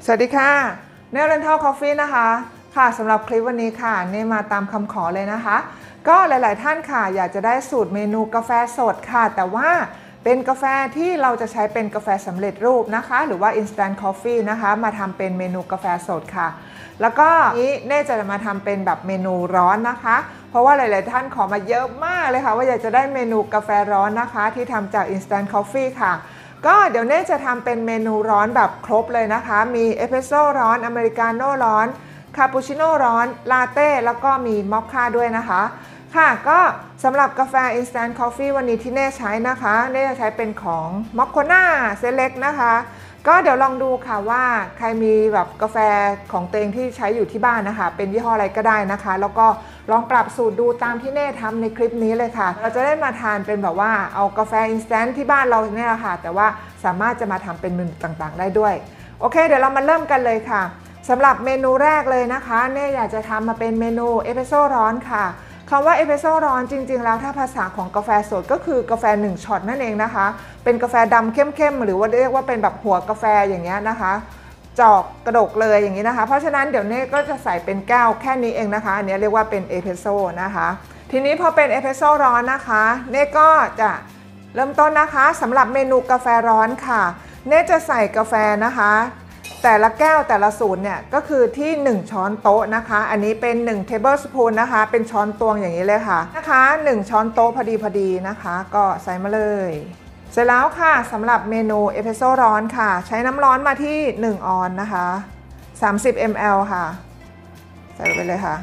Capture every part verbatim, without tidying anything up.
สวัสดีค่ะเนลเรนทัลคอฟฟี่นะคะค่ะสำหรับคลิปวันนี้ค่ะเนมาตามคำขอเลยนะคะก็หลายๆท่านค่ะอยากจะได้สูตรเมนูกาแฟสดค่ะแต่ว่าเป็นกาแฟที่เราจะใช้เป็นกาแฟสำเร็จรูปนะคะหรือว่า instant coffee นะคะมาทำเป็นเมนูกาแฟสดค่ะแล้วก็นี้เน่จะมาทำเป็นแบบเมนูร้อนนะคะเพราะว่าหลายๆท่านขอมาเยอะมากเลยค่ะว่าอยากจะได้เมนูกาแฟร้อนนะคะที่ทำจาก instant coffee ค่ะก็เดี๋ยวเน่จะทำเป็นเมนูร้อนแบบครบเลยนะคะมีเอสเปรสโซ่ร้อนอเมริกาโน่ร้อนคาปูชิโน่ร้อนลาเต้แล้วก็มีมอคค่าด้วยนะคะค่ะก็สำหรับกาแฟ Instant Coffee วันนี้ที่เน่ใช้นะคะเน่จะใช้เป็นของมอคโคน่าเซเล็กนะคะก็เดี๋ยวลองดูค่ะว่าใครมีแบบกาแฟของตัวเองที่ใช้อยู่ที่บ้านนะคะเป็นยี่ห้ออะไรก็ได้นะคะแล้วก็ลองปรับสูตรดูตามที่เน่ทำในคลิปนี้เลยค่ะเราจะได้มาทานเป็นแบบว่าเอากาแฟ Instant ที่บ้านเราเนี่ยแหละค่ะแต่ว่าสามารถจะมาทำเป็นเมนูต่างๆได้ด้วยโอเคเดี๋ยวเรามาเริ่มกันเลยค่ะสำหรับเมนูแรกเลยนะคะเน่อยากจะทำมาเป็นเมนูเอสเปรสโซ่ร้อนค่ะคำว่าเอสเปรสโซ่ร้อนจริงๆแล้วถ้าภาษาของกาแฟสดก็คือกาแฟหนึ่งช็อตนั่นเองนะคะเป็นกาแฟดำเข้มๆหรือว่าเรียกว่าเป็นแบบหัวกาแฟอย่างเงี้ยนะคะจอกกระดกเลยอย่างนี้นะคะเพราะฉะนั้นเดี๋ยวเน่ก็จะใส่เป็นแก้วแค่นี้เองนะคะอันนี้เรียกว่าเป็นเอสเปรสโซ่นะคะทีนี้พอเป็นเอสเปรสโซ่ร้อนนะคะเน่ก็จะเริ่มต้นนะคะสำหรับเมนูกาแฟร้อนค่ะเน่จะใส่กาแฟนะคะแต่ละแก้วแต่ละสูตรเนี่ยก็คือที่หนึ่งช้อนโต๊ะนะคะอันนี้เป็นหนึ่ง tablespoon นะคะเป็นช้อนตวงอย่างนี้เลยค่ะนะคะหนึ่งช้อนโต๊ะพอดีพอดีนะคะก็ใส่มาเลยเสร็จแล้วค่ะสำหรับเมนูเอสเปรสโซ่ร้อนค่ะใช้น้ำร้อนมาที่หนึ่งออนซ์นะคะสามสิบมิลลิลิตร ค่ะใส่ไปเลยค่ะ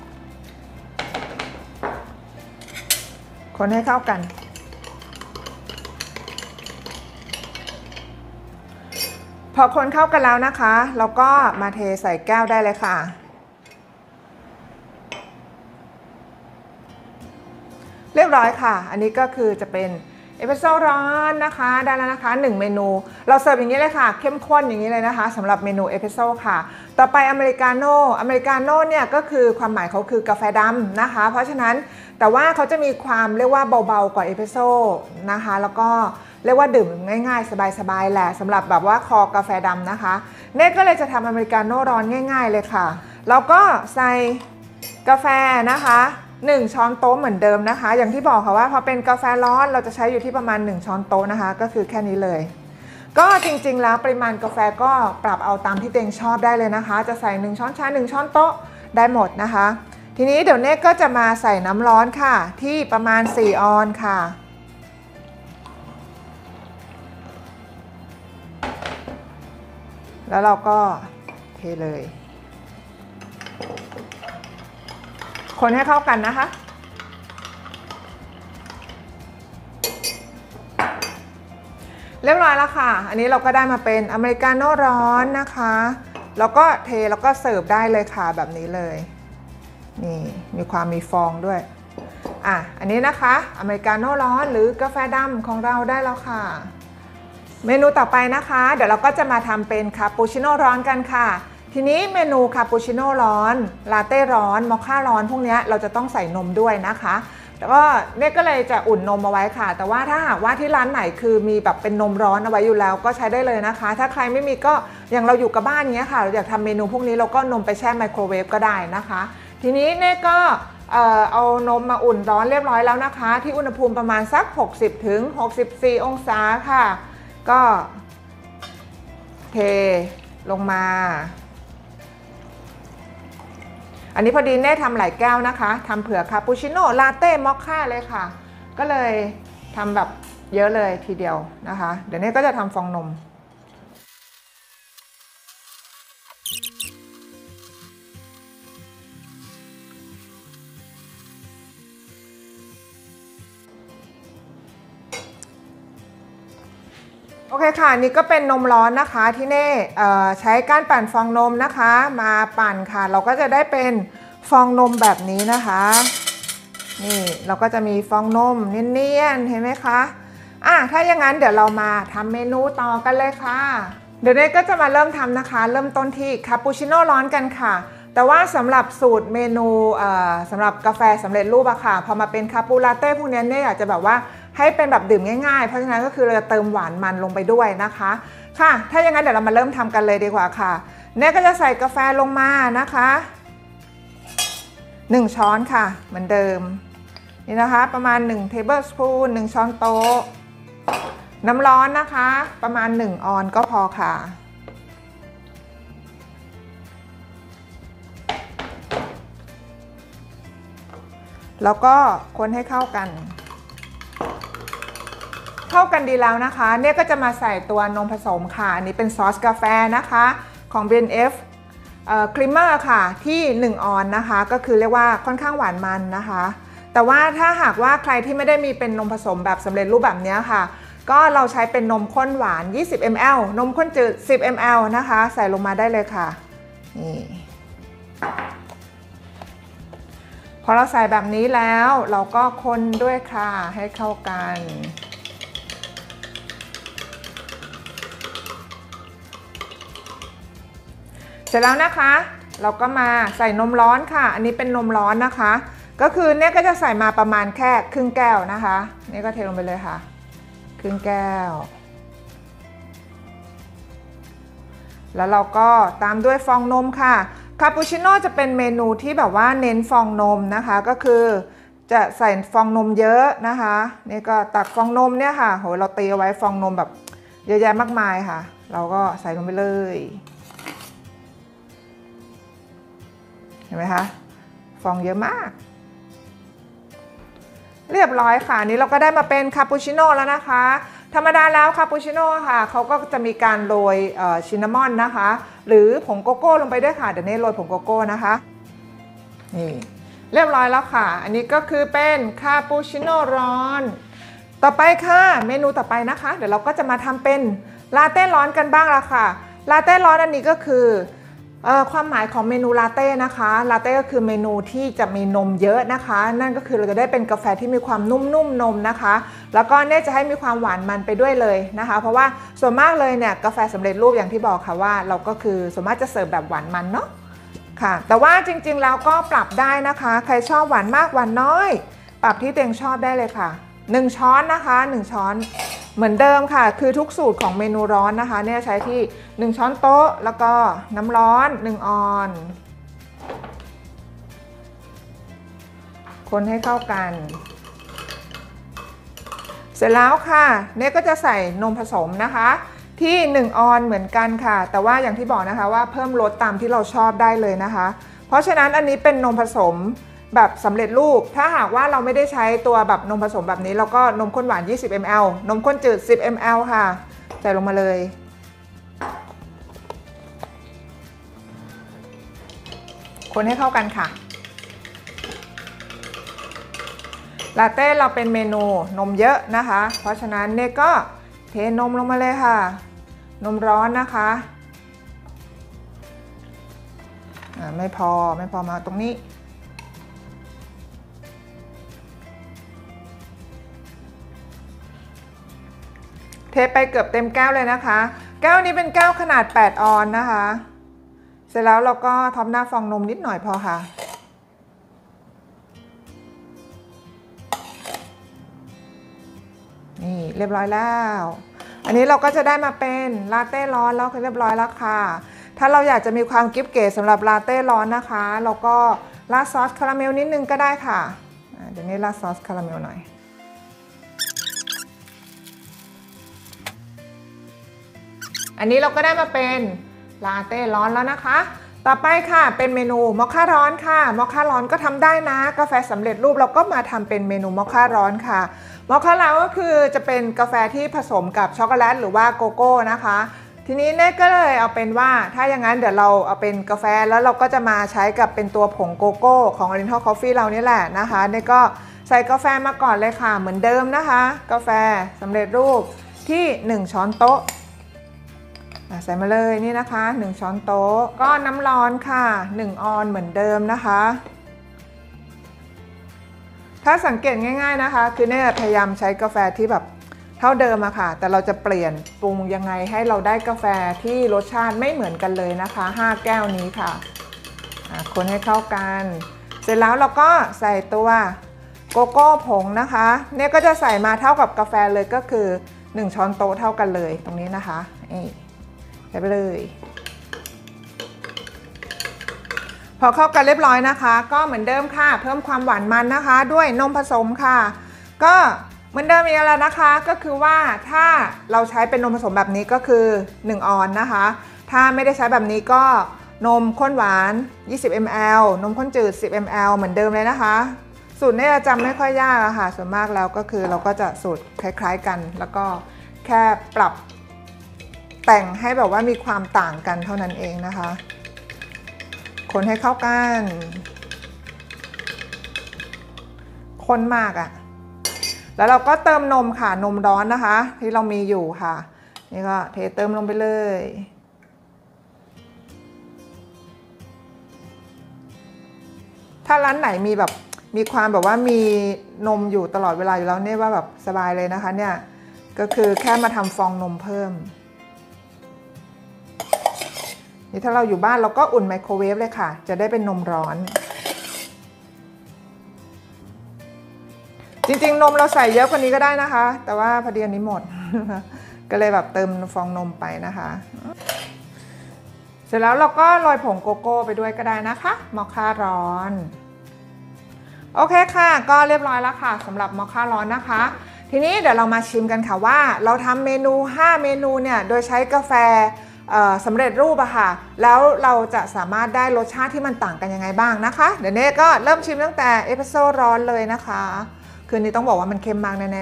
คนให้เข้ากันพอคนเข้ากันแล้วนะคะเราก็มาเทใส่แก้วได้เลยค่ะเรียบร้อยค่ะอันนี้ก็คือจะเป็นเอสเปรสโซ่ร้อนนะคะได้แล้วนะคะหนึ่งเมนูเราเสิร์ฟอย่างนี้เลยค่ะเข้มข้นอย่างนี้เลยนะคะสำหรับเมนูเอสเปรสโซ่ค่ะต่อไปอเมริกาโน่อเมริกาโน่เนี่ยก็คือความหมายเขาคือกาแฟดำนะคะเพราะฉะนั้นแต่ว่าเขาจะมีความเรียกว่าเบาๆกว่าเอสเปรสโซ่นะคะแล้วก็เรียกว่าดื่มง่ายๆสบายๆแหละสำหรับแบบว่าคอกาแฟดำนะคะเน่ก็เลยจะทำอเมริกาโน่ร้อนง่ายๆเลยค่ะแล้วก็ใส่กาแฟนะคะหนึ่งช้อนโต๊ะเหมือนเดิมนะคะอย่างที่บอกค่ะว่าพอเป็นกาแฟร้อนเราจะใช้อยู่ที่ประมาณหนึ่งช้อนโต๊ะนะคะก็คือแค่นี้เลยก็จริงๆแล้วปริมาณกาแฟก็ปรับเอาตามที่ตัวเองชอบได้เลยนะคะจะใส่หนึ่งช้อนชาหนึ่งช้อนโต๊ะได้หมดนะคะทีนี้เดี๋ยวเน่ก็จะมาใส่น้ำร้อนค่ะที่ประมาณสี่ออนซ์ค่ะแล้วเราก็เทเลยคนให้เข้ากันนะคะเรียบร้อยแล้วค่ะอันนี้เราก็ได้มาเป็นอเมริกาโน่ร้อนนะคะแล้วก็เทแล้วก็เสิร์ฟได้เลยค่ะแบบนี้เลยนี่มีความมีฟองด้วยอ่ะอันนี้นะคะอเมริกาโน่ร้อนหรือกาแฟดำของเราได้แล้วค่ะเมนูต่อไปนะคะเดี๋ยวเราก็จะมาทำเป็นคาปูชิโน่ร้อนกันค่ะทีนี้เมนูคาปูชิโน่ร้อนลาเต้ร้อนมอคค่าร้อนพวกนี้เราจะต้องใส่นมด้วยนะคะแล้วก็เนี่ยก็เลยจะอุ่นนมเอาไว้ค่ะแต่ว่าถ้าหากว่าที่ร้านไหนคือมีแบบเป็นนมร้อนเอาไว้อยู่แล้วก็ใช้ได้เลยนะคะถ้าใครไม่มีก็อย่างเราอยู่กับบ้านเงี้ยค่ะเราอยากทำเมนูพวกนี้เราก็นมไปแช่ไมโครเวฟก็ได้นะคะทีนี้เนี่ยก็เอ่อเอานมมาอุ่นร้อนเรียบร้อยแล้วนะคะที่อุณหภูมิประมาณสักหกสิบถึงหกสิบสี่องศาค่ะก็เทลงมาอันนี้พอดีเน่ทำหลายแก้วนะคะทำเผื่อคาปูชิโน่ลาเต้มอคค่าเลยค่ะก็เลยทำแบบเยอะเลยทีเดียวนะคะเดี๋ยวเน่ก็จะทำฟองนมโอเคค่ะนี่ก็เป็นนมร้อนนะคะที่เน่ใช้ก้านปั่นฟองนมนะคะมาปั่นค่ะเราก็จะได้เป็นฟองนมแบบนี้นะคะนี่เราก็จะมีฟองนมเนียนๆเห็นไหมคะอ่ะถ้าอย่างนั้นเดี๋ยวเรามาทำเมนูต่อกันเลยค่ะเดี๋ยวเน่ก็จะมาเริ่มทำนะคะเริ่มต้นที่คาปูชิโน่ร้อนกันค่ะแต่ว่าสำหรับสูตรเมนูสำหรับกาแฟสำเร็จรูปอะค่ะพอมาเป็นคาปูลาเต้พวกนี้เน่อยากจะแบบว่าให้เป็นแบบดื่มง่ายๆเพราะฉะนั้นก็คือเราจะเติมหวานมันลงไปด้วยนะคะค่ะถ้าอย่างนั้นเดี๋ยวเรามาเริ่มทำกันเลยดีกว่าค่ะเนี่ยก็จะใส่กาแฟลงมานะคะหนึ่งช้อนค่ะเหมือนเดิมนี่นะคะประมาณหนึ่ง tablespoon หนึ่งช้อนโต๊ะน้ำร้อนนะคะประมาณหนึ่งออนก็พอค่ะแล้วก็คนให้เข้ากันเข้ากันดีแล้วนะคะเนี่ยก็จะมาใส่ตัวนมผสมค่ะอันนี้เป็นซอสกาแฟนะคะของ บี เอ็น เอฟ ครีมเมอร์ค่ะที่หนึ่งออนนะคะก็คือเรียกว่าค่อนข้างหวานมันนะคะแต่ว่าถ้าหากว่าใครที่ไม่ได้มีเป็นนมผสมแบบสำเร็จรูปแบบนี้ค่ะก็เราใช้เป็นนมข้นหวานยี่สิบมิลลิลิตร นมข้นจืดสิบมิลลิลิตร นะคะใส่ลงมาได้เลยค่ะนี่พอเราใส่แบบนี้แล้วเราก็คนด้วยค่ะให้เข้ากันเสร็จแล้วนะคะเราก็มาใส่นมร้อนค่ะอันนี้เป็นนมร้อนนะคะก็คือเนี่ยก็จะใส่มาประมาณแค่ครึ่งแก้วนะคะนี่ก็เทลงไปเลยค่ะครึ่งแก้วแล้วเราก็ตามด้วยฟองนมค่ะคาปูชิโน่จะเป็นเมนูที่แบบว่าเน้นฟองนมนะคะก็คือจะใส่ฟองนมเยอะนะคะนี่ก็ตักฟองนมเนี่ยค่ะโหเราตีเอาไว้ฟองนมแบบเยอะแยะมากมายค่ะเราก็ใส่ลงไปเลยเห็นไหมคะฟองเยอะมากเรียบร้อยค่ะนี้เราก็ได้มาเป็นคาปูชิโน่แล้วนะคะธรรมดาแล้วคาปูชิโน่ค่ะเขาก็จะมีการโรยชินนามอนนะคะหรือผงโกโก้ลงไปด้วยค่ะเดี๋ยวนี้โรยผงโกโก้นะคะนี่เรียบร้อยแล้วค่ะอันนี้ก็คือเป็นคาปูชิโน่ร้อนต่อไปค่ะเมนูต่อไปนะคะเดี๋ยวเราก็จะมาทำเป็นลาเต้ร้อนกันบ้างละค่ะลาเต้ร้อนอันนี้ก็คือความหมายของเมนูลาเต้นะคะลาเต้ก็คือเมนูที่จะมีนมเยอะนะคะนั่นก็คือเราจะได้เป็นกาแฟที่มีความนุ่มๆ น, นมนะคะแล้วก็เนี่ยจะให้มีความหวานมันไปด้วยเลยนะคะเพราะว่าส่วนมากเลยเนี่ยกาแฟสำเร็จรูปอย่างที่บอกค่ะว่าเราก็คือส่วนมากจะเสิร์ฟแบบหวานมันเนาะค่ะแต่ว่าจริงๆแล้วก็ปรับได้นะคะใครชอบหวานมากหวานน้อยปรับที่ตัวเองชอบได้เลยค่ะหนึ่งช้อนนะคะหนึ่งช้อนเหมือนเดิมค่ะคือทุกสูตรของเมนูร้อนนะคะเนี่ยใช้ที่หนึ่งช้อนโต๊ะแล้วก็น้ำร้อนหนึ่งออนคนให้เข้ากันเสร็จแล้วค่ะเนี่ยก็จะใส่นมผสมนะคะที่หนึ่งออนเหมือนกันค่ะแต่ว่าอย่างที่บอกนะคะว่าเพิ่มรสตามที่เราชอบได้เลยนะคะเพราะฉะนั้นอันนี้เป็นนมผสมแบบสำเร็จรูปถ้าหากว่าเราไม่ได้ใช้ตัวแบบนมผสมแบบนี้เราก็นมข้นหวานยี่สิบมิลลิลิตร นมข้นจืดสิบมิลลิลิตร ค่ะใส่ลงมาเลยคนให้เข้ากันค่ะลาเต้เราเป็นเมนูนมเยอะนะคะเพราะฉะนั้นเนี่ยก็เทนมลงมาเลยค่ะนมร้อนนะคะอ่าไม่พอไม่พอมาตรงนี้เทไปเกือบเต็มแก้วเลยนะคะแก้วนี้เป็นแก้วขนาดแปดออนนะคะเสร็จแล้วเราก็ท็อปหน้าฟองนมนิดหน่อยพอค่ะนี่เรียบร้อยแล้วอันนี้เราก็จะได้มาเป็นลาเต้ร้อนแล้วเรียบร้อยแล้วค่ะถ้าเราอยากจะมีความกิ๊บเก๋สำหรับลาเต้ร้อนนะคะเราก็ราดซอสคาราเมลนิดนึงก็ได้ค่ะเดี๋ยวนี้ราดซอสคาราเมลหน่อยอันนี้เราก็ได้มาเป็นลาเต้ร้อนแล้วนะคะต่อไปค่ะเป็นเมนูมอคค่าร้อนค่ะมอคค่าร้อนก็ทำได้นะกาแฟสำเร็จรูปเราก็มาทำเป็นเมนูมอคค่าร้อนค่ะมอคค่าร้อนก็คือจะเป็นกาแฟที่ผสมกับช็อกโกแลตหรือว่าโกโก้นะคะทีนี้เน่ก็เลยเอาเป็นว่าถ้าอย่างนั้นเดี๋ยวเราเอาเป็นกาแฟแล้วเราก็จะมาใช้กับเป็นตัวผงโกโก้ของ Oriental Coffee เรานี่แหละนะคะเน่ก็ใส่กาแฟมาก่อนเลยค่ะเหมือนเดิมนะคะกาแฟสำเร็จรูปที่หนึ่งช้อนโต๊ะใส่มาเลยนี่นะคะหนึ่งช้อนโต๊ะก็น้ำร้อนค่ะหนึ่งออนเหมือนเดิมนะคะถ้าสังเกตง่ายๆนะคะคือเนี่ยพยายามใช้กาแฟที่แบบเท่าเดิมอะค่ะแต่เราจะเปลี่ยนปรุงยังไงให้เราได้กาแฟที่รสชาติไม่เหมือนกันเลยนะคะห้าแก้วนี้ค่ะคนให้เข้ากันเสร็จแล้วเราก็ใส่ตัวโกโก้ผงนะคะเนี่ยก็จะใส่มาเท่ากับกาแฟเลยก็คือหนึ่งช้อนโต๊ะเท่ากันเลยตรงนี้นะคะนี่ใส่ไปเลยพอเข้ากันเรียบร้อยนะคะก็เหมือนเดิมค่ะเพิ่มความหวานมันนะคะด้วยนมผสมค่ะก็เหมือนเดิมอีกแล้วนะคะก็คือว่าถ้าเราใช้เป็นนมผสมแบบนี้ก็คือหนึ่งออนนะคะถ้าไม่ได้ใช้แบบนี้ก็นมข้นหวานยี่สิบมิลลิลิตร นมข้นจืดสิบมิลลิลิตร เหมือนเดิมเลยนะคะสูตรนี้จำไม่ค่อยยากอะค่ะส่วนมากแล้วก็คือเราก็จะสูตรคล้ายๆกันแล้วก็แค่ปรับแต่งให้แบบว่ามีความต่างกันเท่านั้นเองนะคะคนให้เข้ากันคนมากอะแล้วเราก็เติมนมค่ะนมร้อนนะคะที่เรามีอยู่ค่ะนี่ก็เทเติมลงไปเลยถ้าร้านไหนมีแบบมีความแบบว่ามีนมอยู่ตลอดเวลาอยู่แล้วเนี่ยว่าแบบสบายเลยนะคะเนี่ยก็คือแค่มาทำฟองนมเพิ่มนี่ถ้าเราอยู่บ้านเราก็อุ่นไมโครเวฟเลยค่ะจะได้เป็นนมร้อนจริงๆนมเราใส่เยอะกว่านี้ก็ได้นะคะแต่ว่าพอดีอันนี้หมด ก็เลยแบบเติมฟองนมไปนะคะเสร็จแล้วเราก็โรยผงโกโก้ไปด้วยก็ได้นะคะมอคค่าร้อนโอเคค่ะก็เรียบร้อยแล้วค่ะสำหรับมอคค่าร้อนนะคะทีนี้เดี๋ยวเรามาชิมกันค่ะว่าเราทำเมนูห้าเมนูเนี่ยโดยใช้กาแฟสำเร็จรูปอะค่ะแล้วเราจะสามารถได้รสชาติที่มันต่างกันยังไงบ้างนะคะเดี๋ยวเน่ก็เริ่มชิมตั้งแต่เอสเปรสโซ่ร้อนเลยนะคะคืนนี้ต้องบอกว่ามันเค็มมากแน่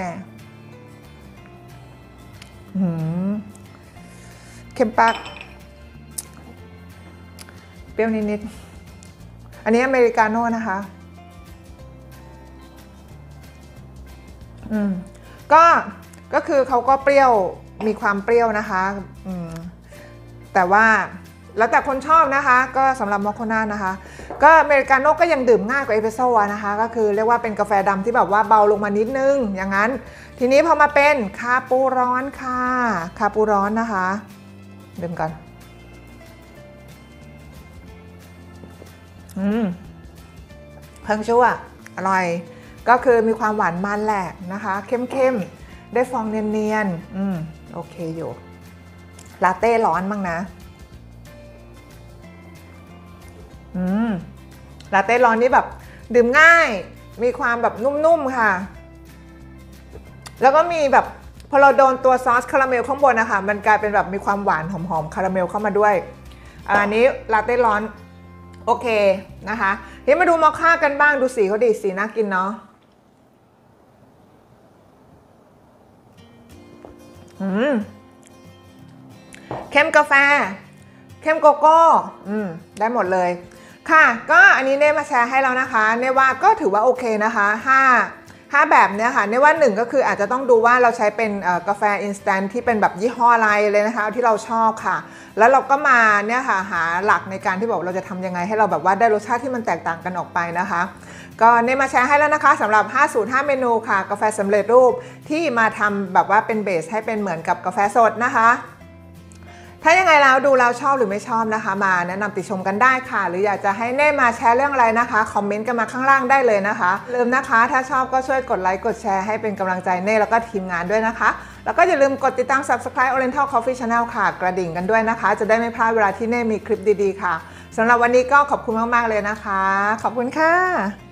ๆเค็มปากเปรี้ยวนิดๆอันนี้อเมริกาโน่นะคะอืมก็ก็คือเขาก็เปรี้ยวมีความเปรี้ยวนะคะอืมแต่ว่าแล้วแต่คนชอบนะคะก็สำหรับมอคโคน่านะคะก็อเมริกาโน่ก็ยังดื่มง่ายกว่าเอสเปรสโซ่นะคะก็คือเรียกว่าเป็นกาแฟดำที่แบบว่าเบาลงมานิดนึงอย่างนั้นทีนี้พอมาเป็นคาปูร้อนค่ะคาปูร้อนนะคะดื่มกันอืมเพิ่งชั่วอร่อยก็คือมีความหวานมันแหละนะคะเข้มๆได้ฟองเนียนๆอืมโอเคอยู่ลาเต้ร้อนบ้างนะอืมลาเต้ร้อนนี่แบบดื่มง่ายมีความแบบนุ่มๆค่ะแล้วก็มีแบบพอเราโดนตัวซอสคาราเมลข้างบนนะคะมันกลายเป็นแบบมีความหวานหอมๆคาราเมลเข้ามาด้วยอันนี้ลาเต้ร้อนโอเคนะคะทีนี้มาดูมอคค่ากันบ้างดูสีเขาดีสีน่ากินเนาะอืมเข้มกาแฟเข้มโกโก้อืมได้หมดเลยค่ะก็อันนี้เน่มาแชร์ให้แล้วนะคะเน่ว่าก็ถือว่าโอเคนะคะห้าห้าแบบเนี้ยค่ะเน่ว่าหนึ่งก็คืออาจจะต้องดูว่าเราใช้เป็นกาแฟอินสแตนต์ที่เป็นแบบยี่ห้ออะไรเลยนะคะที่เราชอบค่ะแล้วเราก็มาเนี่ยค่ะหาหลักในการที่บอกเราจะทำยังไงให้เราแบบว่าได้รสชาติที่มันแตกต่างกันออกไปนะคะก็เน่มาแชร์ให้แล้วนะคะสำหรับห้าสูตรห้าเมนูค่ะกาแฟสำเร็จรูปที่มาทำแบบว่าเป็นเบสให้เป็นเหมือนกับกาแฟสดนะคะถ้ายังไงแล้วดูแล้วชอบหรือไม่ชอบนะคะมาแนะนำติชมกันได้ค่ะหรืออยากจะให้เน่มาแชร์เรื่องอะไรนะคะคอมเมนต์กันมาข้างล่างได้เลยนะคะลืมนะคะถ้าชอบก็ช่วยกดไลค์กดแชร์ให้เป็นกำลังใจเน่แล้วก็ทีมงานด้วยนะคะแล้วก็อย่าลืมกดติดตาม ซับสไครบ์ Oriental Coffee Channel ค่ะกระดิ่งกันด้วยนะคะจะได้ไม่พลาดเวลาที่เน่มีคลิปดีๆค่ะสำหรับวันนี้ก็ขอบคุณมากๆเลยนะคะขอบคุณค่ะ